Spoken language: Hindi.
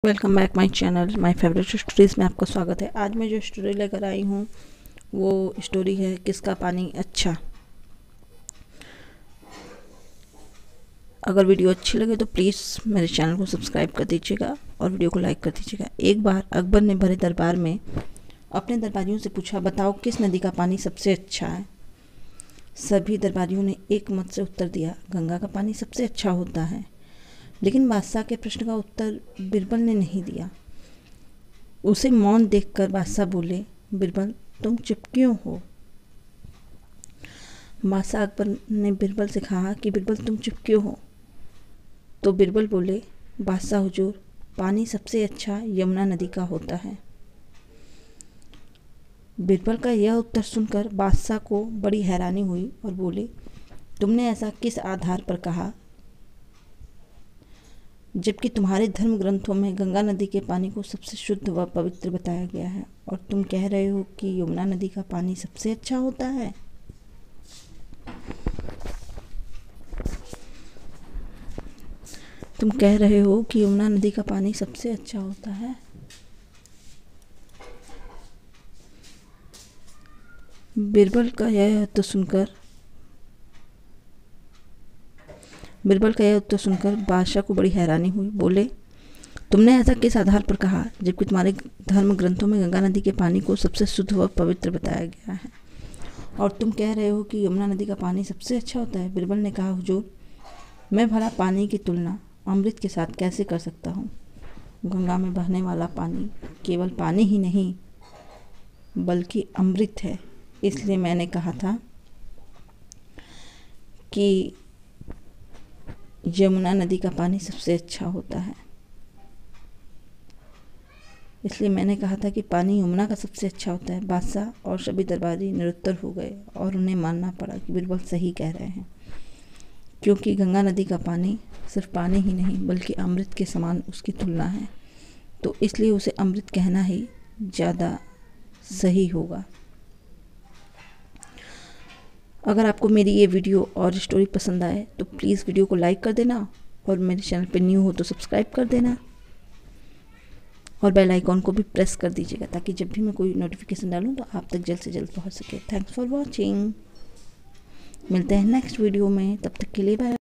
Welcome back my channel my favourite stories में आपका स्वागत है। आज मैं जो स्टोरी लेकर आई हूँ वो स्टोरी है किसका पानी अच्छा। अगर वीडियो अच्छी लगे तो प्लीज़ मेरे चैनल को सब्सक्राइब कर दीजिएगा और वीडियो को लाइक कर दीजिएगा। एक बार अकबर ने भरे दरबार में अपने दरबारियों से पूछा, बताओ किस नदी का पानी सबसे अच्छा है। सभी दरबारियों ने एक मत से उत्तर दिया, गंगा का पानी सबसे अच्छा होता है। लेकिन बादशाह के प्रश्न का उत्तर बिरबल ने नहीं दिया। उसे मौन देखकर बादशाह बोले, बिरबल तुम चुप क्यों हो। बादशाह अकबर ने बिरबल से कहा कि बिरबल तुम चुप क्यों हो। तो बिरबल बोले, बादशाह हुजूर, पानी सबसे अच्छा यमुना नदी का होता है। बिरबल का यह उत्तर सुनकर बादशाह को बड़ी हैरानी हुई और बोले, तुमने ऐसा किस आधार पर कहा, जबकि तुम्हारे धर्म ग्रंथों में गंगा नदी के पानी को सबसे शुद्ध व पवित्र बताया गया है और तुम कह रहे हो कि यमुना नदी का पानी सबसे अच्छा होता है। तुम कह रहे हो कि यमुना नदी का पानी सबसे अच्छा होता है। बिरबल का यह उत्तर सुनकर बादशाह को बड़ी हैरानी हुई। बोले, तुमने ऐसा किस आधार पर कहा, जबकि तुम्हारे धर्म ग्रंथों में गंगा नदी के पानी को सबसे शुद्ध व पवित्र बताया गया है और तुम कह रहे हो कि यमुना नदी का पानी सबसे अच्छा होता है। बिरबल ने कहा, हुजूर, मैं भला पानी की तुलना अमृत के साथ कैसे कर सकता हूँ। गंगा में बहने वाला पानी केवल पानी ही नहीं बल्कि अमृत है। इसलिए मैंने कहा था कि यमुना नदी का पानी सबसे अच्छा होता है। इसलिए मैंने कहा था कि पानी यमुना का सबसे अच्छा होता है। बादशाह और सभी दरबारी निरुत्तर हो गए और उन्हें मानना पड़ा कि बिरबल सही कह रहे हैं, क्योंकि गंगा नदी का पानी सिर्फ पानी ही नहीं बल्कि अमृत के समान उसकी तुलना है, तो इसलिए उसे अमृत कहना ही ज़्यादा सही होगा। अगर आपको मेरी ये वीडियो और स्टोरी पसंद आए तो प्लीज़ वीडियो को लाइक कर देना और मेरे चैनल पे न्यू हो तो सब्सक्राइब कर देना और बेल आइकॉन को भी प्रेस कर दीजिएगा ताकि जब भी मैं कोई नोटिफिकेशन डालूँ तो आप तक जल्द से जल्द पहुँच सके। Thanks for watching. मिलते हैं नेक्स्ट वीडियो में, तब तक के लिए बाय।